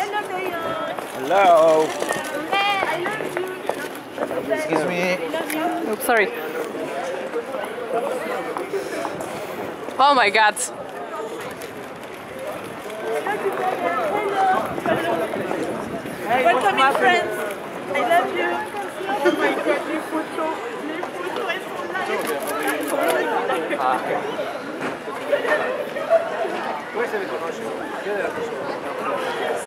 Hello, Taeyang. Hello. I love you. Excuse me. I love you. Oops, sorry. Oh my god. Welcome in France. I love you. Oh my god, les photos. Elles sont là. Come se le conosci?